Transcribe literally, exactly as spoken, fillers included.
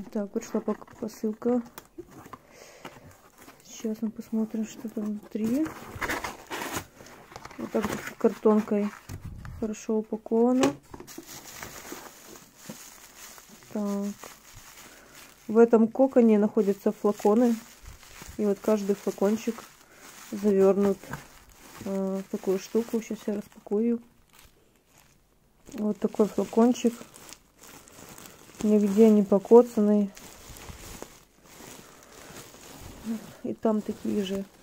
Так, пришла посылка. Сейчас мы посмотрим, что там внутри. Вот так вот картонкой хорошо упаковано. Так. В этом коконе находятся флаконы. И вот каждый флакончик завернут э, в такую штуку. Сейчас я распакую. Вот такой флакончик. Нигде не покоцанный. И там такие же